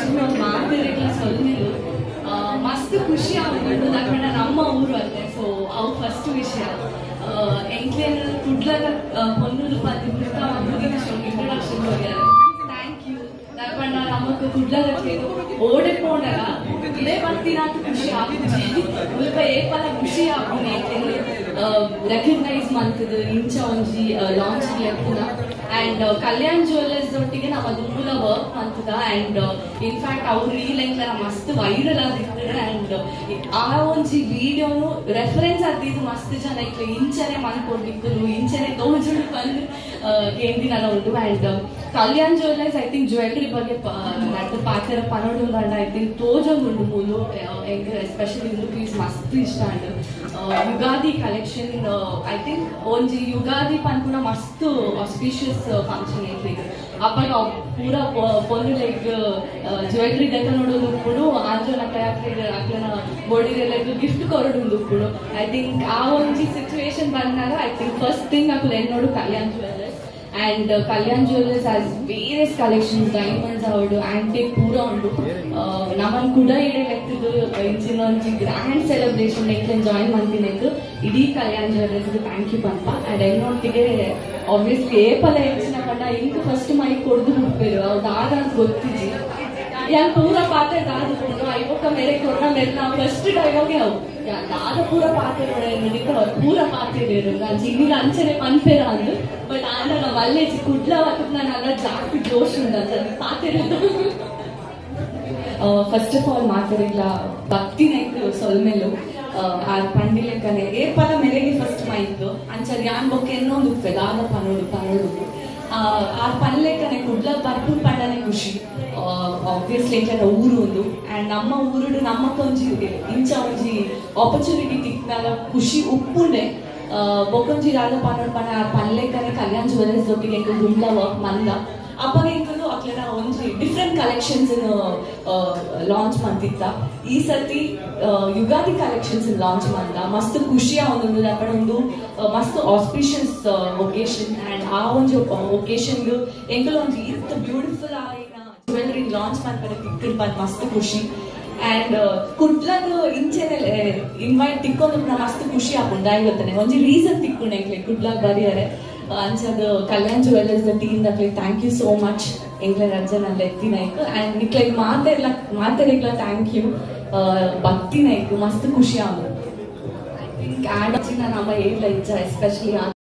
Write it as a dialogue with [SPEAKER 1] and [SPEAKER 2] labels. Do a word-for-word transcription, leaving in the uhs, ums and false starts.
[SPEAKER 1] actually ಒಂದು ಮಾತಾಡಿಲ್ಲ ಸೊಲ್ಮೇಲು ಮಸ್ತ್ ಖುಷಿ ಆಗ್ಬಿಟ್ಟು ಯಾಕಂದ್ರೆ ನಮ್ಮ ಊರು ಅಲ್ಲೇ ಸೊ ಅವು ಫಸ್ಟ್ ವಿಷಯ ಎಂಕ್ಲೇನು ಕುಡ್ಲಾಗ ಹೊನ್ನೂರು ಪತ್ತಿ ಪುಸ್ತಕ ಇಂಟ್ರೊಡಕ್ಷನ್ ಹೋಗ್ಯಾರ ಥ್ಯಾಂಕ್ ಯು ಯಾಕಂದ್ರೆ ನಮಗೆ ಕುಡ್ಲಾಗ ಓಡಿಕೊಂಡಾಗ ಇದೇ ಬರ್ತೀನ ಅಂತ ಖುಷಿ ಆಗ್ತದೆ ಸ್ವಲ್ಪ ಏಪಲ ಖುಷಿ ಆಗ್ತೀನಿ ಯಾಕೆಂದ್ರೆ ರೆಕಗ್ನೈಸ್ ಮಾಡ್ತದೆ ಇಂಚ ಒಂಜಿ ಲಾಂಚ್ ಲೆಕ್ಕನ ಅಂಡ್ ಕಲ್ಯಾಣ್ ಜ್ಯುವೆಲ್ಲರ್ಸ್ ಒಟ್ಟಿಗೆ ನಾವು ಅದು ಮೂಲ ವರ್ಕ್ ಮಾಡ್ತದ ಅಂಡ್ ಇನ್ಫ್ಯಾಕ್ಟ್ ಅವ್ರು ರೀಲ್ ಎಂಕ್ಲ ಮಸ್ತ್ ವೈರಲ್ ಆಗಿರ್ತದೆ ಅಂಡ್ ಆ ಒಂಜಿ ವಿಡಿಯೋನು ರೆಫರೆನ್ಸ್ ಆಗ್ತಿದ್ದು ಮಸ್ತ್ ಜನ ಇಟ್ಲ ಇಂಚನೆ ಮನ್ಕೊಡ್ಲಿಕ್ಕೆ ಇಂಚನೆ ತೋಜುಡು ಬಂದು ಕೇಂದಿನ ಉಂಟು and Kalyan jewellers I think jewellery ಬಗ್ಗೆ ನಡ್ದು ಪಾತ್ರ ಪನೋಡು ಗಂಡ ಐ ಥಿಂಕ್ ತೋಜೊಂದುಂಡು ಮೂಲು ಎಸ್ಪೆಷಲಿ ರುಪೀಸ್ ಮಸ್ತ್ ಇಷ್ಟ and Ugadi collection I think ಒಂಜಿ ಯುಗಾದಿ ಪನ್ಪುನ ಮಸ್ತ್ ಆಸ್ಪಿಷಿಯಸ್ ಫಂಕ್ಷನ್ ಐತಿ ಅಪ್ಪಾಗ ಪೂರ ಪೊಂದು ಲೈಕ್ ಜ್ಯುವೆಲ್ಲರಿ ದೆಕ್ಕ ನೋಡೋದು ಉಪ್ಪುಡು ಆಂಜೋನ ಕಯಾಕ್ಲಿಗೆ ಅಕ್ಲನ ಬೋಡಿಗೆಲ್ಲ ಗಿಫ್ಟ್ ಕೊರಡು ಉಪ್ಪುಡು ಐ ಥಿಂಕ್ ಆ ಒಂಜಿ ಸಿಚುವೇಶನ್ ಬಂದಾಗ ಐ ಥಿಂಕ್ ಫಸ್ಟ್ ಥಿಂಗ್ ಅಕ್ಲು ಏನ್ ನೋಡು Kalyan jewellers and uh, Kalyan Jewellers has various collections, diamonds avadu antique pura undu naman kuda ide lectidu inchina onji grand celebration like join mantinekku idi Kalyan Jewellers ಗೆ thank you panpa and ennottige obviously ಏಪಲ ಹೆಚ್ಚಿನ ಪಂಡ ಇಂಕ first ಮೈ ಕೊಡ್ದು ಬಿಡ್ಬೇರು ಅದು ಆಗ ಅಂತ ಗೊತ್ತಿ지 ಯಾರು ಪೂರ ಪಾತ್ರೆ ದಾದ್ಕೊಂಡು ಐವಕ್ಕ ಮೇರೆ ಕೊಡ್ನ ಮೇಲೆ ನಾವು ಫಸ್ಟ್ ಡೈಲಾಗೆ ಅವು ದಾದ ಪೂರ ಪಾತ್ರೆ ನಡಿಕ ಪೂರ ಪಾತ್ರೆ ಬೇರು ನಾನು ಜಿಗಿನ ಅಂಚನೆ ಪನ್ಪೇರ ಅಂದು ಬಟ್ ಆಗ ನಾವು ಅಲ್ಲೇ ಕುಡ್ಲ ವಕ್ಕಕ್ಕೆ ನಾನು ಅಲ್ಲ ಜಾಸ್ತಿ ಜೋಶ್ ಉಂಟಂತ ಪಾತ್ರೆ ಫಸ್ಟ್ ಆಫ್ ಆಲ್ ಮಾತಾಡಿಲ್ಲ ಭಕ್ತಿ ನೈಕ್ ಸೊಲ್ಮೇಲು ಆ ಪಂಡಿಲೆಕ್ಕನೆ ಏಪಲ ಮೇರೆಗೆ ಫಸ್ಟ್ ಮೈತು ಅಂಚಲ್ಲಿ ಯಾನ್ ಬೊಕ್ಕೆ ಇನ್ನೊಂದು ದಾದ ಪನೋಡು ಪನೋಡು ಆ ಪನ್ಲೆಕ್ಕನೆ ಕುಡ್ಲ ಬರ್ಪು ಪಂಡನೆ ಖುಷಿ ಆಬ್ವಿಯಸ್ಲಿ ಎಂಕ್ಲೆನ ಊರು ಒಂದು ಅಂಡ್ ನಮ್ಮ ಊರುಡು ನಮ್ಮಕ್ಕೊಂಜಿ ಇಂಚ ಒಂಜಿ ಆಪರ್ಚುನಿಟಿ ತಿಕ್ನಾಗ ಖುಷಿ ಉಪ್ಪುಂಡೆ ಬೊಕ್ಕೊಂಜಿ ರಾಧ ಪನ್ನೊಂದು ಪಣ ಆ ಪನ್ಲೆಕ್ಕನೆ ಕಲ್ಯಾಣ್ ಜ್ಯುವೆಲ್ಲರ್ಸ್ ಒಟ್ಟಿಗೆ ಎಂಕ್ ದುಂಡ್ಲ ವರ್ಕ್ ಮಂದ ಅಪ್ಪಾಗ ಎಂಕಲು ಅಕ್ಲೆನ ಒಂಜಿ ಡಿಫ್ರೆಂಟ್ ಕಲೆಕ್ಷನ್ಸ್ ಲಾಂಚ್ ಮಾಡ್ತಿತ್ತ ಈ ಸತಿ ಯುಗಾದಿ ಕಲೆಕ್ಷನ್ಸ್ ಲಾಂಚ್ ಮಾಡ್ದ ಮಸ್ತ್ ಖುಷಿಯ ಒಂದು ಅక్కడ ಒಂದು ಮಸ್ತ್ ಆಸ್ಪಿಷಿಯಸ್ ಒಕೇಶನ್ ಅಂಡ್ ಆ ಒಂದು ಒಕೇಶನ್ ಎಂಕಲು ಒಂದು ಇತ್ತು ಬ್ಯೂಟಿಫುಲ್ ಆಗಿನ ಜ್ಯುವೆಲ್ಲರಿ ಲಾಂಚ್ ಮಾಡ್ತಾರೆ ತಿಕ್ಕಡ್ ಬಂದ್ ಮಸ್ತ್ ಖುಷಿ ಅಂಡ್ ಕುಡ್ಲಾಗ ಇಂಚೆನೆ ಇನ್ವೈಟ್ ತಿಕ್ಕೊಂಡು ಮಸ್ತ್ ಖುಷಿ ಹಾಕೊಂಡು ಆಗಿರ್ತಾನೆ ಒಂಜಿ ರೀಸನ್ ತಿಕ್ಕೊಂಡು ಎಂಕ್ಲೆ ಕುಡ್ಲಾಗ ಬರಿಯಾರೆ ಅಂಚದು ಕಲ್ಯಾಣ್ ಜ್ಯುವೆಲ್ಲರ್ಸ್ ಟೀಮ್ ದಕ್ಲೆ ಥ್ಯಾಂಕ್ ಯು ಸೋ ಮಚ್ ಎಂಕ್ಲೆ ರಜನಲ್ಲಿ ಎತ್ತಿನಾಯ್ತು ಅಂಡ್ ನಿಕ್ಲೆ ಮಾತಾಡ್ಲ ಮಾತಾಡಿಕ್ಲ ಥ್ಯಾಂಕ್ ಯು ಭಕ್ತಿನಾಯ್ತು ಮಸ್ತ್ ಖುಷಿ ಆಗ ಐ ಥಿಂಕ್ ಆಡ್ ನಮ್ಮ ಏರ್ಲ ಇಜ್ಜ ಎಸ್ಪೆಷಲಿ